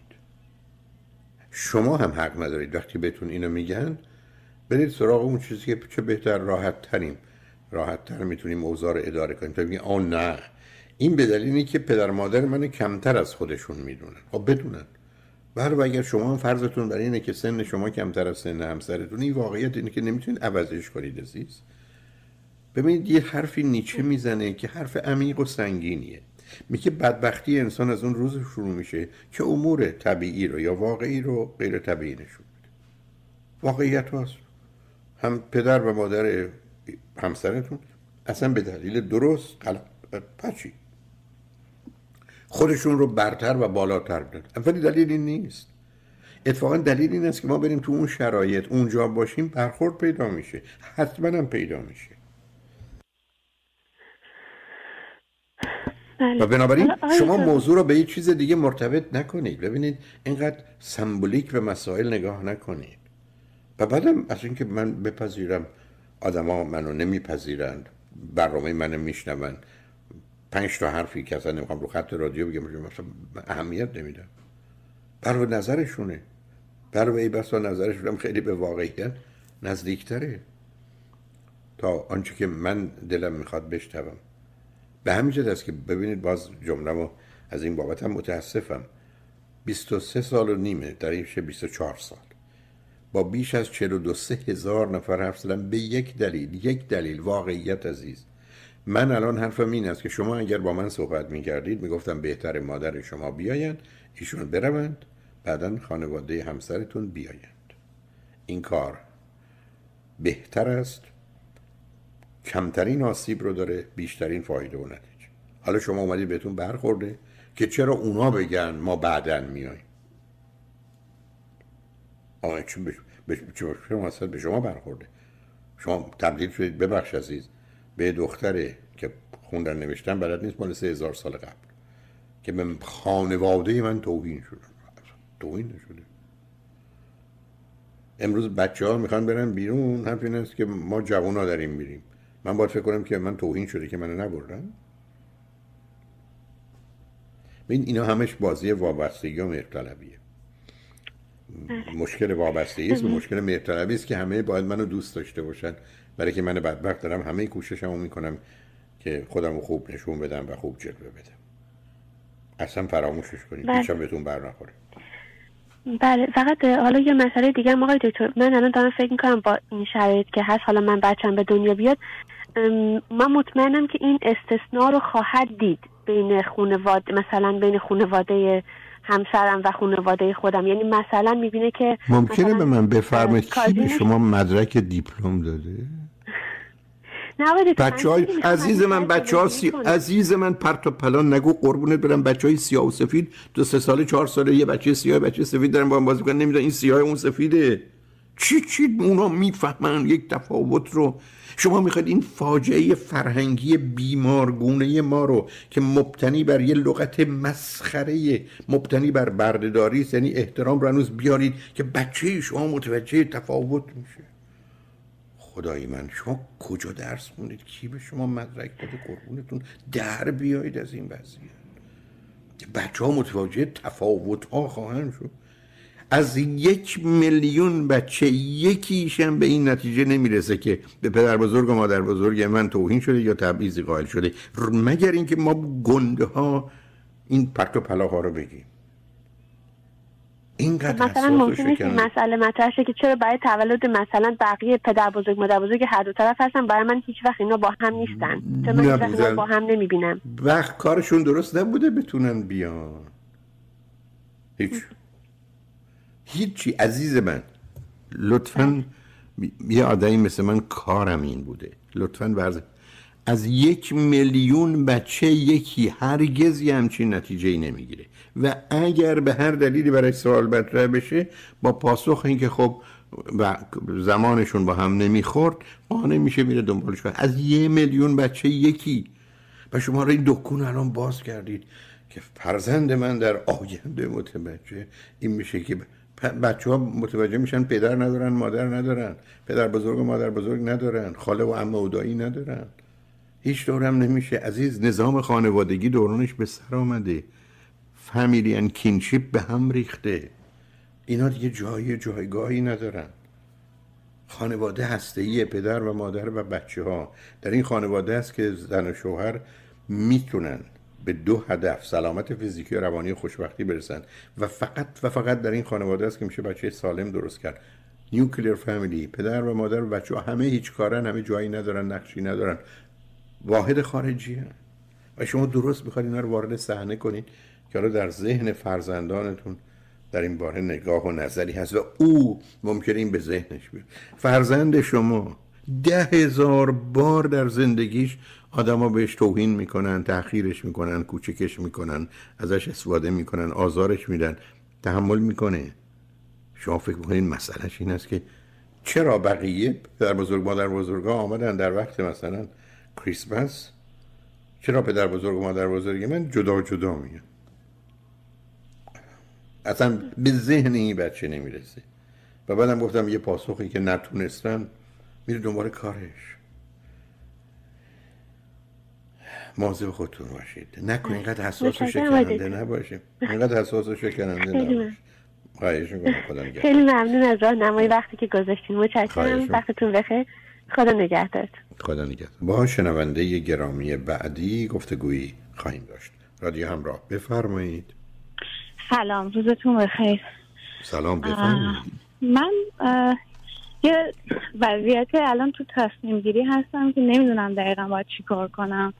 شما هم حق ندارید وقتی بهتون اینو میگن برید سراغ اون چیزی که چه بهتر راحت تر میتونیم اوضاع رو اداره کنیم. تو میگی آه نه، این به دلیلی که پدر مادر من کمتر از خودشون میدونن. خب بدونن. و اگر شما هم فرضتون برای اینه که سن شما کمتر از سن همسرتون، این واقعیت اینه که نمیتونید عوضش کنید عزیز. ببینید یه حرفی نیچه میزنه که حرف عمیق و سنگینیه. میگه بدبختی انسان از اون روز شروع میشه که امور طبیعی رو یا واقعی رو غیر طبیعی نشون میده. واقعیت هست. هم پدر و مادر همسرتون اصلا به دلیل درست غلط پچی خودشون رو برتر و بالاتر بدن. اولی دلیل این نیست. اتفاقا دلیل این است که ما بریم تو اون شرایط اونجا باشیم برخورد پیدا میشه. حتما هم پیدا میشه. و بنابراین شما موضوع رو به یه چیز دیگه مرتبط نکنید. ببینید اینقدر سمبولیک به مسائل نگاه نکنید. و بعدم از اینکه من بپذیرم آدما منو نمیپذیرند، برنامه منو میشنون، 5 تا حرفی که اصلا نمیخوام رو خط رادیو بگم مثلا اهمیت نمیدم. برای نظرشونه. برای بسا نظرشون خیلی به واقعیت نزدیکتره تا آنچه که من دلم میخواد بشنوم. به همین جهت است که ببینید باز جمله‌مو از این بابت هم متاسفم. 23 سال و نیمه در این 24 سال با بیش از 42,000 نفر حرف زدم به یک دلیل واقعیت عزیز. من الان حرفم این است که شما اگر با من صحبت می‌کردید میگفتم بهتر مادر شما بیاین، ایشون بروند، بعداً خانواده همسرتون بیایند. این کار بهتر است، کمترین آسیب رو داره، بیشترین فایده و نتیجه. حالا شما اومدید بهتون برخورده که چرا اونا بگن ما بعداً میاییم. آقا چون به شما برخورده. شما تبدیل شدید، ببخش عزیز، به دختره که خوندن نوشتن بلد نیست مال 3000 سال قبل که به خانواده من توهین شده. توهین نشده. امروز بچه‌ها میخوان برن بیرون، حرف این است که ما جوونا داریم میریم. من باید فکر کنم که من توهین شده که منو نبردن. ببین اینا همش بازی وابستگی و مهرطلبیه. مشکل وابستگی است و مشکل مهرطلبی است که همه باید منو دوست داشته باشن، برای که من بدبخت دارم همه کوششمو میکنم که خودم رو خوب نشون بدم و خوب جلوه بدم. اصلا فراموشش کنید، هیچ هم بهتون بر نخوره. بله، فقط حالا یه مسئله دیگه هم آقای دکتر، من الان دارم فکر میکنم با این شرایط که هست، حالا من بچم به دنیا بیاد، من مطمئنم که این استثناء رو خواهد دید بین خانواده، مثلا بین خانواده همسرم و خانواده خودم. یعنی مثلا میبینه که ممکنه به من بفرمایید کی به شما مدرک دیپلم داده؟ بچهای عزیز من، عزیز من پرت و پلان نگو قربونت برم. بچهای سیاه و سفید 2-3 ساله 4 ساله یه بچه سیاه بچه سفید دارن با هم بازی میکنن، نمیدونن این سیاه اون سفیده. چی اونا میفهمن یک تفاوت رو؟ شما میخواید این فاجعه فرهنگی بیمارگونه ما رو که مبتنی بر یه لغت مسخره، مبتنی بر بردهداری است، یعنی احترام رو هنوز بیارید که بچه شما متوجه تفاوت میشه. خدای من، شما کجا درس خوندید؟ کی به شما مدرک داده قربونتون در بیایید از این وضعیت؟ بچه ها متوجه تفاوت ها خواهند شد. از 1 میلیون بچه یکیشم به این نتیجه نمیرسه که به پدر بزرگ و مادر بزرگ من توهین شده یا تبعیضی قائل شده، مگر اینکه ما گنده ها این پرت و پلاها رو بگیم. مثلا ممکن نیست این مسئله مطرح شه که چرا برای تولد مثلا بقیه پدر بزرگ مادر بزرگ هر دو طرف هستن، برای من هیچ وقت اینا با هم نیستن، چرا من هیچ وقت اینا با هم نمیبینم؟ وقت کارشون درست نبوده بتونن بیان. هیچی عزیز من. لطفاً یه آدمی مثل من کارم این بوده، لطفاً ورزه از 1 میلیون بچه یکی هرگز همچین نتیجه‌ای نمیگیره و اگر به هر دلیلی برای سوال مطرح بشه با پاسخ این که خب زمانشون با هم نمیخورد قانع میشه میره دنبالش کنه. از 1 میلیون بچه یکی. و شما رو این دکون الان باز کردید که فرزند من در آینده متوجه این میشه که بچه ها متوجه میشن پدر ندارن مادر ندارن، پدر بزرگ و مادر بزرگ ندارن، خاله و عمه و دایی ندارن، هیچ دورم نمیشه. عزیز، نظام خانوادگی دورانش به سر آمده، فامیلی ان کینشیپ به هم ریخته، اینا دیگه جایگاهی ندارن. خانواده هسته‌ای پدر و مادر و بچه ها. در این خانواده است که زن و شوهر میتونن به 2 هدف، سلامت فیزیکی و روانی خوشبختی برسن و فقط در این خانواده است که میشه بچه سالم درست کرد. نیوکلیر فامیلی، پدر و مادر و بچه ها همه هیچ کارن، همه جایی ندارن، نقشی ندارن، واحد خارجی هن. و شما درست میخواید اینا رو وارد صحنه کنید که حالا در ذهن فرزندانتون در این باره نگاه و نظری هست و او ممکنه این به ذهنش بیاد. فرزند شما 10,000 بار در زندگیش آدما بهش توهین میکنن، تأخیرش میکنن، کوچکش میکنن، ازش استفاده میکنن، آزارش میدن، تحمل میکنه. شما فکر میکنید مسئلهش این است که چرا بقیه پدر بزرگ مادر بزرگا آمدن در وقت مثلا کریسمس، چرا پدر بزرگ و مادر بزرگ من جدا میگن؟ اصلا به ذهن این بچه نمیرسه. و بعدم گفتم یه پاسخی که نتونستن میره دنبال کارش. مواظب خودتون باشید، نکنید اینقدر حساس و شکننده نباشید، اینقدر حساس و شکننده نباشید. خواهش می‌کنم. خدا نگهدار. خیلی ممنون از راهنمایی وقتی که گذاشتین. متشکرم. وقتتون بخیر. خدا نگهدار. خدا نگهدار. با شنونده گرامی بعدی گفتگویی خواهیم داشت. رادیو همراه، بفرمایید. سلام، روزتون بخیر. سلام، بفرمایید. من یه وضعیت الان تو تصمیم گیری هستم که نمیدونم دقیقا باید چی کار کنم.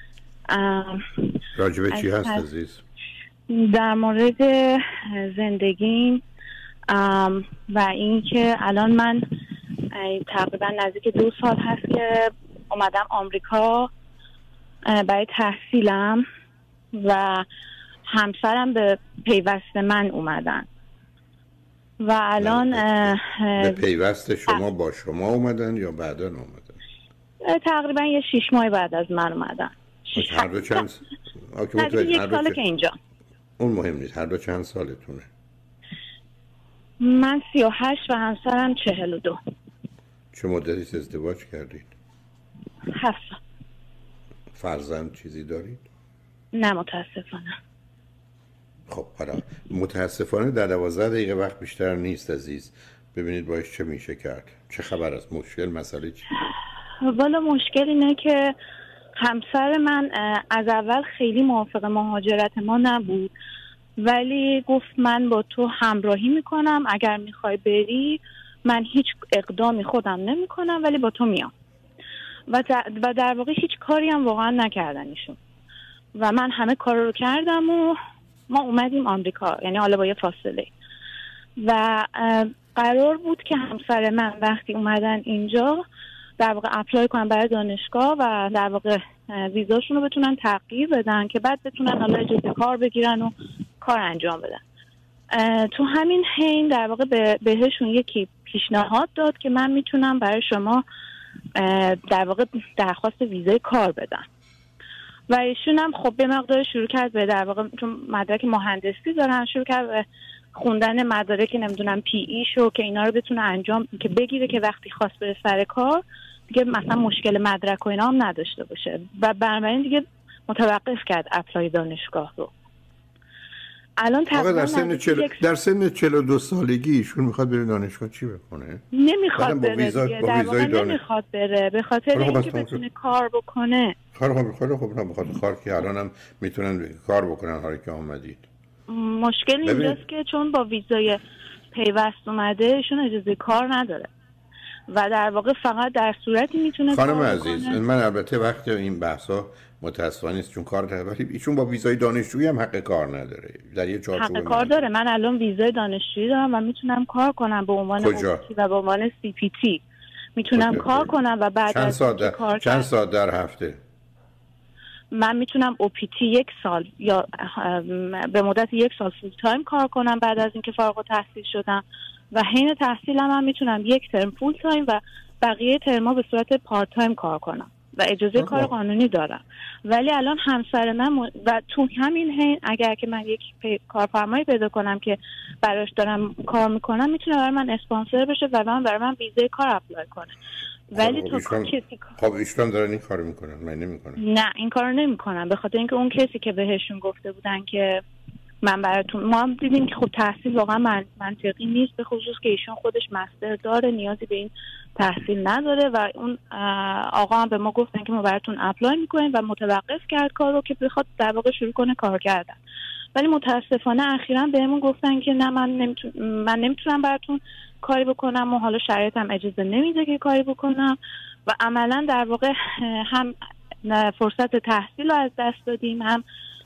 راجبه چی هست عزیز؟ در مورد زندگیم و این که الان من تقریبا نزدیک 2 سال هست که اومدم آمریکا برای تحصیلم و همسرم به پیوست من اومدن و الان به پیوست شما با شما اومدن یا بعدا اومدن؟ تقریبا یه 6 ماه بعد از من اومدن. هر دو چند یک ساله که اینجا. اون مهم نیست. هر دو چند سالتونه؟ من 38 و همسرم 42. چه مدتی ازدواج کردید؟ 7 سال. فرزند چیزی دارید؟ نه متاسفانه. خب حالا متاسفانه در 12 دقیقه وقت بیشتر نیست عزیز. ببینید باش چه میشه کرد. چه خبر است؟ مشکل مسئله چی؟ والا مشکل اینه که همسر من از اول خیلی موافق مهاجرت ما نبود، ولی گفت من با تو همراهی میکنم، اگر میخوای بری من هیچ اقدامی خودم نمیکنم ولی با تو میام. و در واقع هیچ کاری هم واقعا نکردن ایشون و من همه کار رو کردم و ما اومدیم آمریکا، یعنی حالا با یه فاصله. و قرار بود که همسر من وقتی اومدن اینجا در واقع اپلای کنن برای دانشگاه و در واقع ویزاشون رو بتونن تغییر بدن که بعد بتونن حالا اجازه کار بگیرن و کار انجام بدن. تو همین حین در واقع بهشون یکی پیشنهاد داد که من میتونم برای شما در واقع درخواست ویزای کار بدم و ایشون هم خب به مقدار شروع کرد به در واقع چون مدرک مهندسی دارن شروع کرد به خوندن مدارک نمیدونم پی ای شو که اینا رو بتونه انجام که بگیره که وقتی خواست بره سر کار دیگه مثلا مشکل مدرک و اینا هم نداشته باشه و بنابراین دیگه متوقف کرد اپلای دانشگاه رو. الان در سن 42 سالگی ایشون میخواد بره دانشگاه چی بکنه؟ نمیخواد بره دیگه در واقع نمیخواد بره به خاطر اینکه بتونه کار بکنه. خب بخاطر کار که الان هم میتونن کار بکنن حالی که آمدید. مشکل اینجاست که چون با ویزای پیوست اومده ایشون اجازه کار نداره و در واقع فقط در صورتی میتونه خانم عزیز من البته وقت این بحثا متاسفانه است چون کار داره ولی ایشون با ویزای دانشجویی هم حق کار نداره در یه چارچوب حق کار داره. من الان ویزای دانشجویی دارم و میتونم کار کنم به عنوان اوپیتی و به عنوان سی پی تی میتونم کار کنم و بعد چند ساعت در هفته من میتونم اوپیتی 1 سال یا به مدت 1 سال فول تایم کار کنم بعد از اینکه فارغ التحصیل شدم و حین تحصیلم هم میتونم 1 ترم فول تایم و بقیه ترما به صورت پارت تایم کار کنم و اجازه کار قانونی دارم. ولی الان همسر من و تو همین حین اگر که من یک کارفرمایی پیدا کنم که براش دارم کار میکنم میتونه برای من اسپانسر بشه و برای من ویزای کار اپلای کنه. ولی تو کسی خب ایشون دارن این کارو میکنن من نمیکنم. نه این کارو نمیکنن به خاطر اینکه اون کسی که بهشون گفته بودن که من براتون ما هم دیدیم که خب تحصیل واقعا منطقی نیست به خصوص که ایشون خودش مستر داره نیازی به این تحصیل نداره و اون آقا هم به ما گفتن که ما براتون اپلای میکنیم و متوقف کرد کارو که بخواد در واقع شروع کنه کار کردن. ولی متاسفانه اخیراً بهمون گفتن که نه من نمیتونم براتون کاری بکنم و حالا شرایطم اجازه نمیده که کاری بکنم و عملاً در واقع هم فرصت تحصیل رو از دست دادیم هم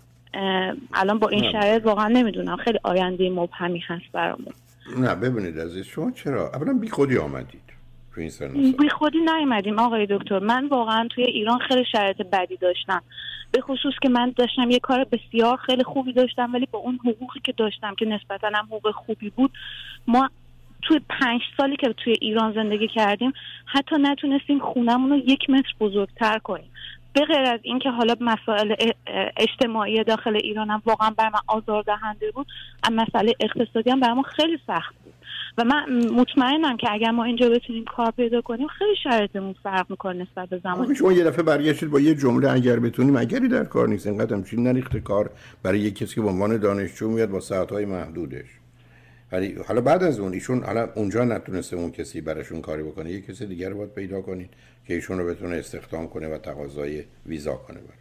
الان با این شرایط واقعا نمیدونم خیلی آینده مبهمی هست برامون. نه ببینید عزیز شما چرا اولا بی خودی آمدید تو این سن بی خودی نیومدیم آقای دکتر. من واقعا توی ایران خیلی شرایط بدی داشتم به خصوص که من داشتم یه کار بسیار خیلی خوبی داشتم ولی با اون حقوقی که داشتم که نسبتاً هم حقوق خوبی بود ما توی 5 سالی که توی ایران زندگی کردیم حتی نتونستیم خونمون رو 1 متر بزرگتر کنیم. به غیر از این که حالا مسائل اجتماعی داخل ایران هم واقعا بر من آزاردهنده بود مسئله اقتصادی هم بر ما خیلی سخت بود و من مطمئنم که اگر ما اینجا بتونیم کار پیدا کنیم خیلی شرایطمون فرق میکنه نسبت به زمانی. شما یه دفعه برگشتید با یه جمله اگر بتونیم اگری در کار نیست اینقدر همچین نریخته کار برای یک کسی که به عنوان دانشجو میاد با ساعت‌های محدودش. ولی حالا بعد از اون ایشون حالا اونجا نتونسته اون کسی براشون کاری بکنه یه کسی دیگر رو باید پیدا کنید که ایشون رو بتونه استخدام کنه و تقاضای ویزا کنه براش.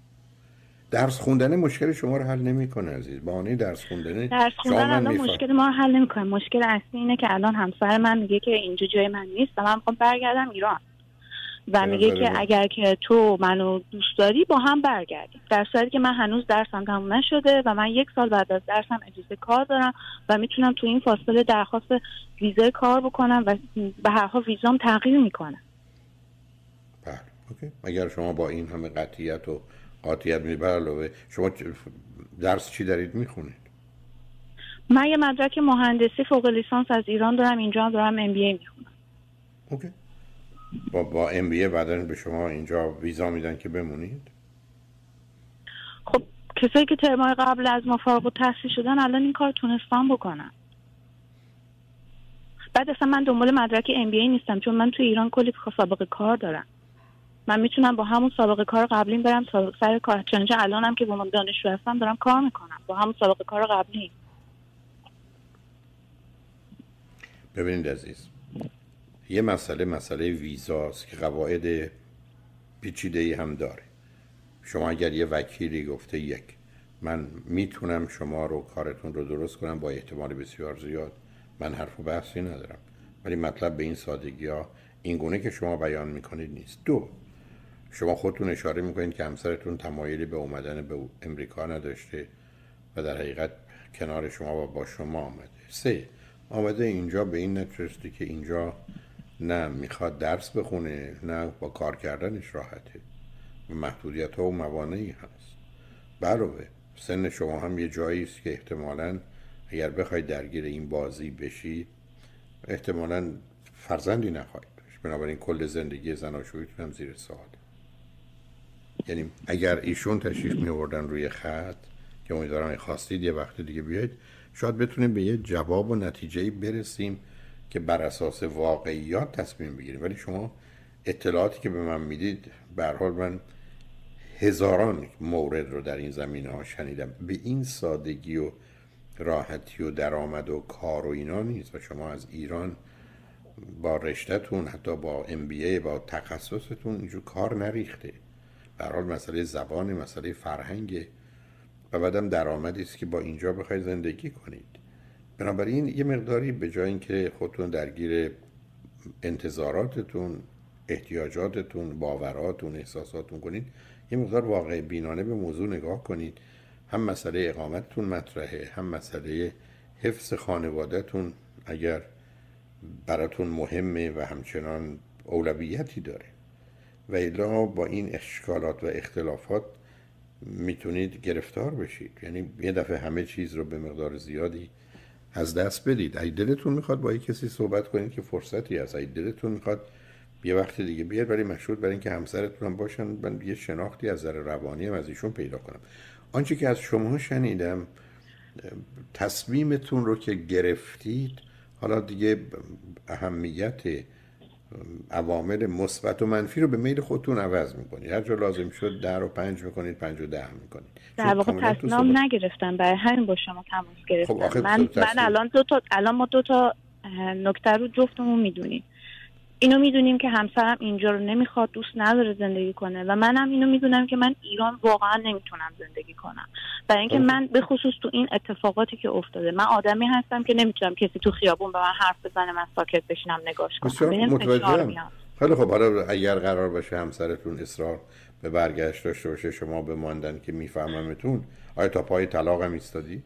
درس خوندن مشکل شما رو حل نمیکنه عزیز. بهانه درس خوندن الان مشکل ما رو حل نمیکنه. مشکل اصلی اینه که الان همسر من میگه که اینجا جای من نیست و من میخوام برگردم ایران و میگه که اگر که تو منو دوست داری با هم برگردیم در صورتی که من هنوز درسم تموم نشده و من 1 سال بعد از درسم اجازه کار دارم و میتونم تو این فاصله درخواست ویزای کار بکنم و به هر حال ویزام تغییر میکنه. بله اوکی. اگر شما با این همه قطعیت و قاطعیت علاوه شما درس چی دارید میخونید؟ من یه مدرک مهندسی فوق لیسانس از ایران دارم اینجا هم دارم ام بی ای میخونم. اوکی. با ام بی ای بعداً به شما اینجا ویزا میدن که بمونید؟ خب کسایی که ترمای قبل از ما فارغ التحصیل شدن الان این کار تونستن بکنن. بعد اصلا من دنبال مدرک ام بی ای نیستم چون من تو ایران کلی سابقه کار دارم. من میتونم با همون سابقه کار قبلیم برم سر کار. چنانچه الانم که با من دانشجو هستم دارم کار میکنم با همون سابقه کار قبلی. ببینید عزیز یه مسئله ویزاست که قواعد پیچیده‌ای هم داره. شما اگر یه وکیلی گفته یک من میتونم شما رو کارتون رو درست کنم با احتمال بسیار زیاد من حرف و بحثی ندارم ولی مطلب به این سادگی ها این گونه که شما بیان میکنید نیست. 2 شما خودتون اشاره میکنید که همسرتون تمایلی به اومدن به امریکا نداشته و در حقیقت کنار شما و با شما آمده. 3 آمده اینجا به این نتیجه که اینجا نه میخواد درس بخونه، نه با کار کردنش راحته و محدودیت ها و موانعی هست. علاوه سن شما هم یه جایی است که احتمالاً اگر بخواید درگیر این بازی بشید احتمالاً فرزندی نخواهید داشت، بنابراین کل زندگی زناشوییتون هم زیر سوال. یعنی اگر ایشون تشریف می آوردن روی خط که امیدوارم خواستید یه وقت دیگه بیاید، شاید بتونیم به یه جواب و نتیجه‌ای برسیم که بر اساس واقعیات تصمیم بگیریم. ولی شما اطلاعاتی که به من میدید، به هر حال من هزاران مورد رو در این زمینه‌ها شنیدم، به این سادگی و راحتی و درآمد و کار و اینا نیست و شما از ایران با رشته‌تون، حتی با MBA، با تخصصتون اینجور کار نریخته. به هر حال مسئله زبان، مسئله فرهنگ و بعدم درآمدی است که با اینجا بخواید زندگی کنید. بنابراین یه مقداری به جای اینکه خودتون درگیر انتظاراتتون، احتیاجاتتون، باوراتون، احساساتتون کنید، یه مقدار واقع بینانه به موضوع نگاه کنید. هم مسئله اقامتتون مطرحه، هم مسئله حفظ خانوادهتون اگر براتون مهمه و همچنان اولویتی داره. و الا با این اشکالات و اختلافات میتونید گرفتار بشید، یعنی یه دفعه همه چیز رو به مقدار زیادی از دست بدید. اگه دلتون میخواد با کسی صحبت کنید که فرصتی هست، اگه دلتون میخواد یه وقت دیگه بیاد، ولی مشروط بر اینکه همسرتون هم باشن، من یه شناختی از نظر روانی هم از ایشون پیدا کنم. آنچه که از شما شنیدم، تصمیمتون رو که گرفتید، حالا دیگه اهمیت عوامل مثبت و منفی رو به میل خودتون عوض میکنید. هر جا لازم شد 10 رو 5 میکنید، 5 رو 10 میکنید. در واقع تصمیم نگرفتم، برای همین با شما تماس گرفتم. خب من الان ما دو تا نکته رو جفتمون میدونیم. اینو میدونیم که همسرم اینجا رو نمیخواد، دوست نداره زندگی کنه و منم اینو میدونم که من ایران واقعا نمیتونم زندگی کنم، برای اینکه من به خصوص تو این اتفاقاتی که افتاده، من آدمی هستم که نمیتونم کسی تو خیابون به من حرف بزنه من ساکت بشینم نگاش کنم. متوجهم. خیلی خب، حالا اگر قرار باشه همسرتون اصرار به برگشت داشته باشه، شما به ماندن که میفهممتون، آیا تا پای طلاق هم ایستادید؟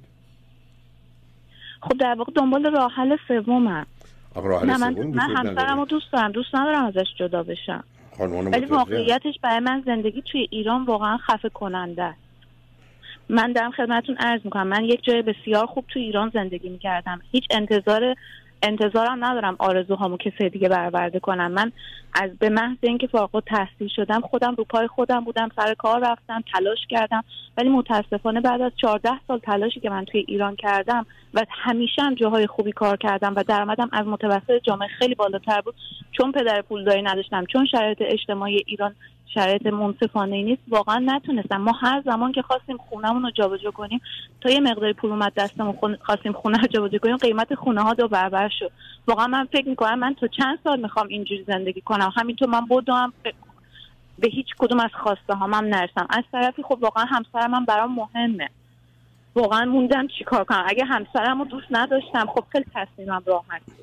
خب در واقع دنبال راه حل سومم. من همسرمو دوست ندارم ازش جدا بشم، ولی واقعیتش برای من زندگی توی ایران واقعا خفه کننده است. من دارم خدمتتون عرض میکنم، من یک جای بسیار خوب توی ایران زندگی میکردم، هیچ انتظارم ندارم آرزوهامو کسی دیگه برآورده کنم. من از به محض اینکه فارغ التحصیل شدم خودم رو پای خودم بودم، سر کار رفتم، تلاش کردم، ولی متاسفانه بعد از 14 سال تلاشی که من توی ایران کردم و همیشه هم جاهای خوبی کار کردم و درآمدم از متوسط جامعه خیلی بالاتر بود، چون پدر پولداری نداشتم، چون شرایط اجتماعی ایران شرایط منصفانه نیست، واقعا نتونستم. ما هر زمان که خواستیم خونه‌مون رو جابجا کنیم، تا یه مقداری پول اومد دستمون خواستیم خونه رو جابجا کنیم، قیمت خونه ها 2 برابر شد. واقعا من فکر می‌کنم من تا چند سال می‌خوام اینجوری زندگی کنم، همینطور من بدوم به هیچ کدوم از خواسته هامم نرسم. از طرفی خب واقعا همسرم من برام مهمه، واقعا موندم چیکار کنم. اگه همسرمو دوست نداشتم خب خیلی تصمیمم راحت بود.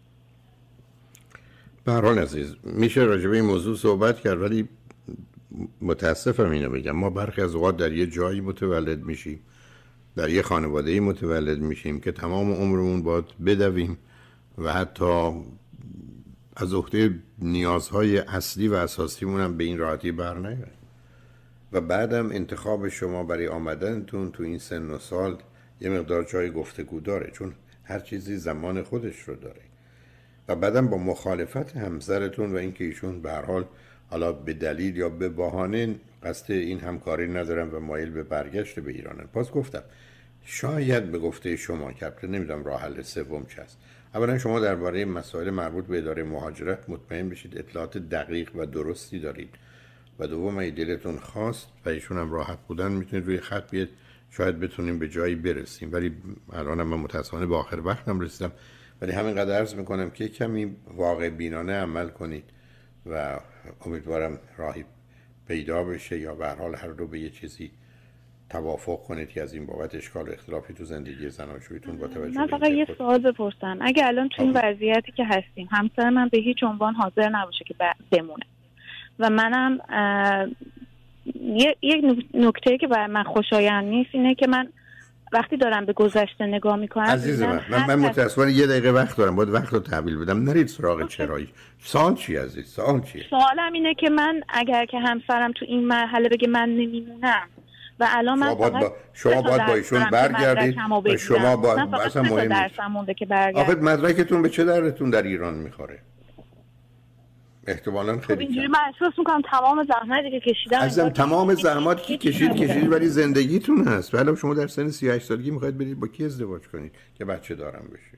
به هر حال عزیز، میشه راجع به این موضوع صحبت کرد، ولی متاسفم اینو بگم، ما برخی از اوقات در یه جایی متولد میشیم، در یه خانواده‌ای متولد میشیم که تمام عمرمون باید بدویم و حتی از عهده نیازهای اصلی و اساسیمون هم به این راحتی بر نیاریم. و بعدم انتخاب شما برای آمدنتون تو این سن و سال یه مقدار جای گفتگو داره، چون هر چیزی زمان خودش رو داره. و بعدم با مخالفت همسرتون و اینکه ایشون به هر حال حالا به دلیل یا به بهانه قصد این همکاری ندارن و مایل به برگشت به ایرانن. باز گفتم شاید به گفته شما که نمیدونم راه حل سوم چه است. اولا شما درباره مسائل مربوط به اداره مهاجرت مطمئن بشید اطلاعات دقیق و درستی دارید. و دوم اگه دلتون خواست و ایشون هم راحت بودن میتونید روی خط بیاد، شاید بتونیم به جایی برسیم. ولی الان من متاسفانه به آخر وقتم رسیدم، ولی همینقدر عرض میکنم که کمی واقع بینانه عمل کنید و امیدوارم راهی پیدا بشه یا به هر حال هر دو به یه چیزی توافق کنید که از این بابت اشکال و اختلافی تو زندگی زناشوییتون با توجه به من فقط یه سوال بپرسم. اگه الان تو این وضعیتی که هستیم همسر من به هیچ عنوان حاضر نباشه که بمونه و منم یک نکته که برای من خوشایند نیست اینه که من وقتی دارم به گذشته نگاه میکنم عزیز من متاسفانه یه دقیقه وقت دارم، باید وقت رو تحویل بدم، نرید سراغ چرایی. سوال چی عزیز؟ سوال چیه؟ سوالم اینه که من اگر که همسرم تو این مرحله بگه من نمیمونم و الان من شما باید با ایشون برگردید و شما با اصلا مهم نیست. آخه مدرکتون به چه دردتون در ایران میخوره؟ احتمالاً خیلی اینجوری من احساس میکنم تمام زحمتی که کشیدم عزیزم تمام زحماتی که کشید ولی زندگیتون هست. ولی شما در سن 38 سالگی میخواید برید با کی ازدواج کنید که بچه دارم بشه؟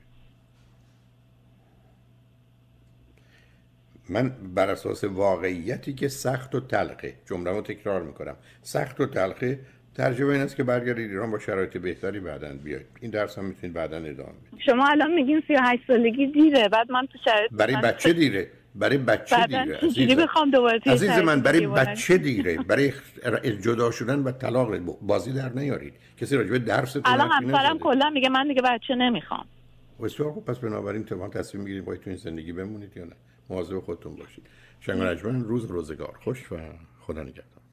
من بر اساس واقعیتی که سخت و تلخه، جمله‌مو تکرار میکنم، سخت و تلخه، ترجمه این است که برگردید ایران با شرایط بهتری بعداً بیاید. این درس هم میتونید بعداً ادامه بدید. شما الان میگین 38 سالگی دیره، بعد من تو شرایط برای بچه دیره. برای بچه دیره عزیز من، برای بچه دیره. برای جدا شدن و طلاق بازی در نیارید. کسی راجع به درستون الان همسرم کلا میگه من دیگه بچه نمیخوام. بسیار خوب، پس بنابراین شما تصمیم میگیرید باید تو این زندگی بمونید یا نه. مواظب خودتون باشید. شنگ و نجمن، روزگار خوش و خدا نگهدار.